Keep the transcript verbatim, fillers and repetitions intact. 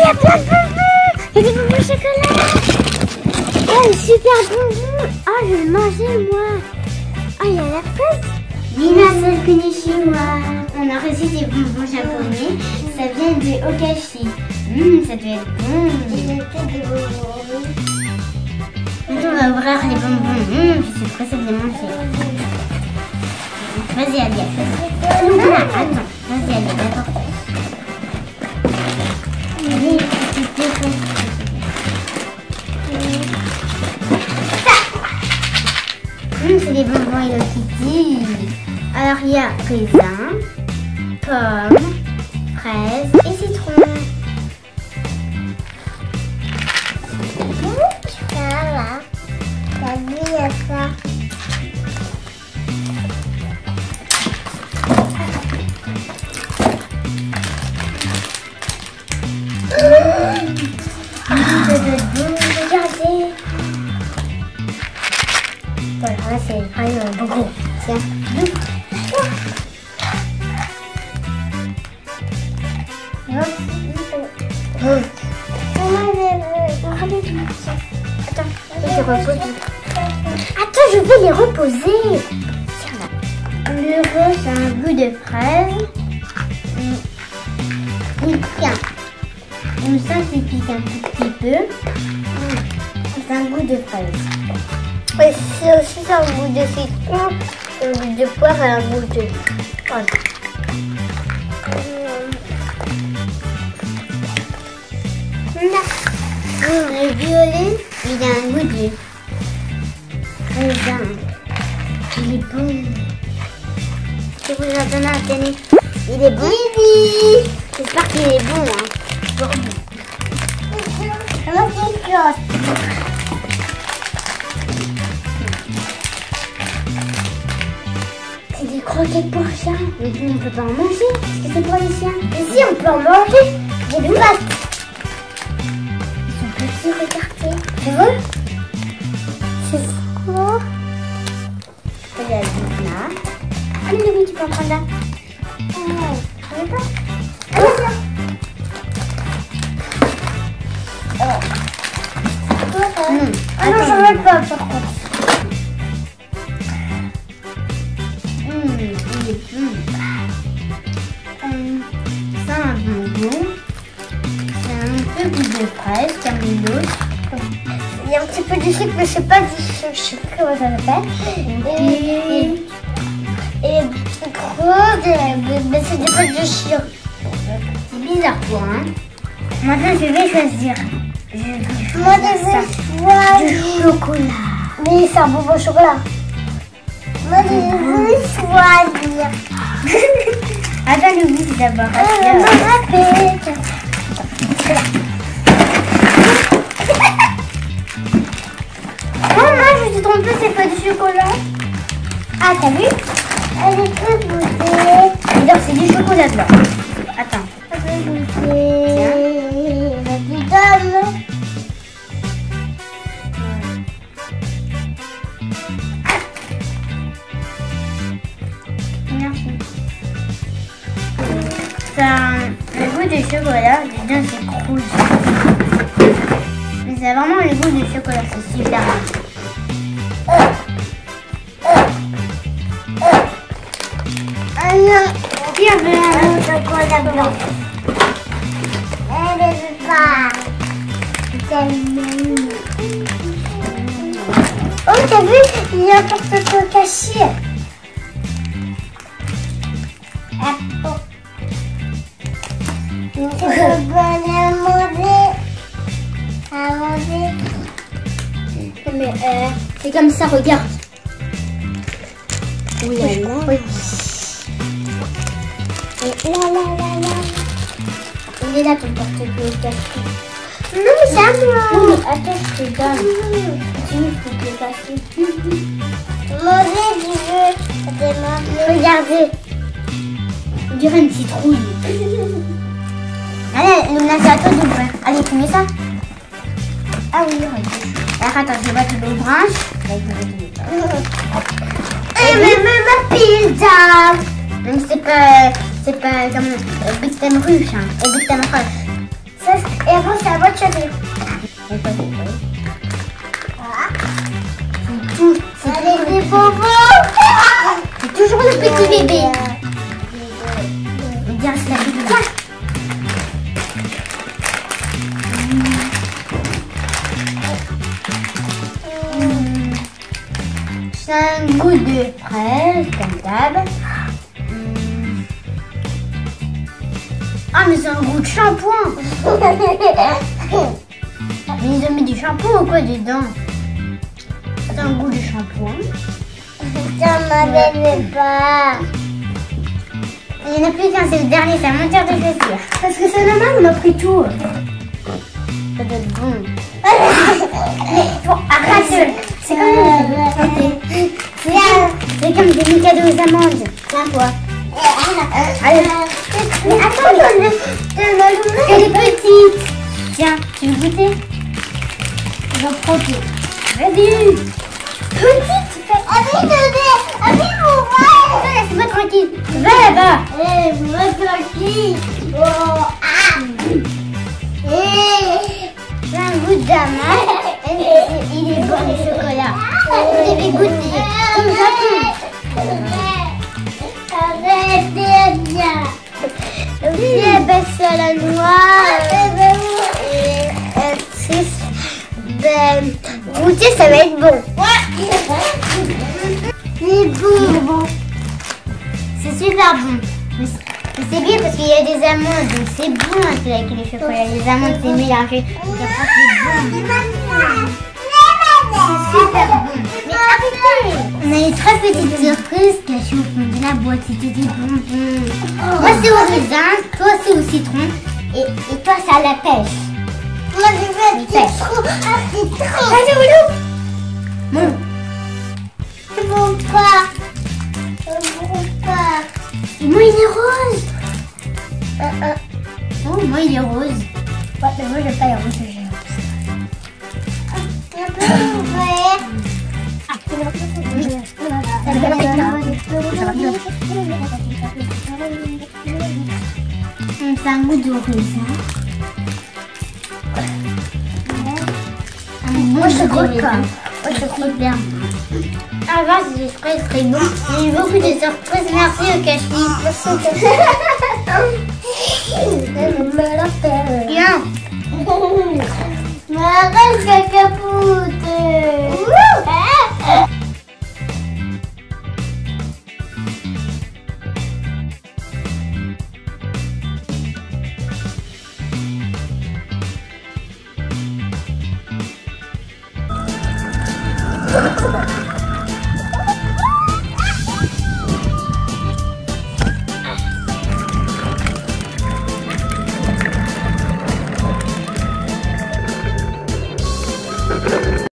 y a plein de bonbons. Il y a des bonbons au chocolat. Oh, super bonbons. Oh, je vais le manger, moi. Oh, il y a la fraise. Minasan konnichiwa. On a reçu des bonbons japonais. Ça vient de Okashi. Hum, ça doit être bon. Il y a peut-être des bonbons. Maintenant, on va ouvrir les bonbons. Hum, je suis pressée de les manger. Vas-y, Alia. Non, attends. Vas-y, Alia, d'accord. Allez, tu te défonces. Hum, c'est des bonbons Hello Kitty. Alors, il y a raisin, pomme, fraise et citron. Ça va. T'as vu, il y a ça. Regardez. Voilà, là c'est vraiment beaucoup. Tiens. Attends, je repose. Attends, je vais les reposer. Tiens là. Le rose a un goût de fraise. Il pique. On sent qu'il pique un tout petit peu. C'est un goût de fraise. Et c'est aussi un goût de citron, un goût de poire et un goût de... Voilà. Le violet, il a un goût de raisin. Il est bon. Je vous en donne un tenez. Il est bon. J'espère qu'il est bon. Hein. Bon. C'est des croquettes pour chiens. Mais on ne peut pas en manger parce que c'est pour les chiens. Et si on peut en manger, j'ai des maths. Ils sont petits, regardez. Tu vois? C'est fort. Il y a le là. Allez, Louis, tu peux en prendre là. Ah, tu veux pas? Allez, viens. Oh. Mmh. Ah non, je ne veux pas par contre. Mmh, il est bon. Hum, c'est un bonbon. C'est un peu goût de fraise, comme une autre. Il y a un petit peu de sucre, mais je sais pas du sucre, je sais pas comment ça s'appelle. Et, et, et du gros, mais c'est des pâtes de chien. C'est bizarre toi, hein. Maintenant, je vais choisir. Je Moi, je veux choisir du chocolat. Mais c'est un bonbon au chocolat. Moi, je veux choisir. Attends, Louis, d'abord. Euh, oh, moi, je suis trompée, c'est pas du chocolat. Ah, t'as vu? Elle est très goûtée. Donc, c'est du chocolat blanc. Attends. Elle est goûtée. Tiens. Merci. Ça a le goût de chocolat, dedans c'est rouge. Mais ça a vraiment le goût de chocolat, c'est super bon. Ah non, qui a veut un chocolat blanc? Elle ne veut pas. Oh, t'as vu? Il y a un porte-clés caché. Je veux aller manger. À manger. Mais euh, c'est comme ça, regarde. Oui, là, là. Oui. Et là, là, là, là. Il est là ton porte-clés caché. Non, mais c'est à moi. Oui, mais attends, je te donne. Tu peux te casser. Manger, tu veux. Regardez. On dirait une citrouille. Allez, Luna, c'est à toi d'ouvrir. Allez, tu mets ça. Ah oui, regarde. Alors, attends, je vais battre les branches. Et même ma pizza. Même c'est pas, c'est pas comme Big Time Ruche, hein. Et Big Time Rush. Ça, et choisir. C'est tout. C'est des bonbons. C'est toujours le petit bébé. Bien, ça fait bien. C'est un goût de fraise, comme d'hab. Ah, mais c'est un goût de shampoing. Mais ils ont mis du shampoing ou quoi dedans? C'est un goût de shampoing. Ça m'avait pas. Il n'y en a plus qu'un, c'est le dernier, c'est un monteur de chaussures. Parce que c'est normal, on a pris tout. Ça doit être bon. Mais bon, arrête. C'est comme c'est comme des Mikado aux amandes. Tiens quoi. Allez. Mais attends, elle est petite. Tiens, tu veux goûter? J'en prends tout. Vas-y. Petite, tu fais. Allez, allez, allez, allez, laisse-moi tranquille. Va là-bas. Laisse-moi tranquille. Oh, ah. C'est un goût d'amande. Il est bon le chocolat. Vous devez goûter. Comme ça. Arrêtez bien. Aussi, elle baisse à la noix. Et triste. Ben, goûter, ça va être bon. C'est bon. C'est super bon. Mais c'est bien parce qu'il y a des amandes, donc c'est bon avec les chocolats. Les amandes, c'est mélangé. Donc après, c'est bon. C'est super bon. Mais arrêtez! On a une très petite surprise cachée au fond de la boîte. C'était des bonbons. Moi, c'est au raisin, toi, c'est au citron. Et, et toi, c'est à la pêche. Moi, je veux du citron. Ah, citron. Vas-y, Oulou. Bon. Je ne veux pas. Je ne veux pas. Et moi, il est rose. Euh, euh. Oh, moi, il est rose. Ouais, mais moi, je n'aime pas les roses. J'ai un peu ouvert. C'est un goût de raisin. Moi je croque pas. Moi je croque bien. Avant c'est très très bon. J'ai eu beaucoup de surprises. Merci au cachis. Bien. Mais arrête caca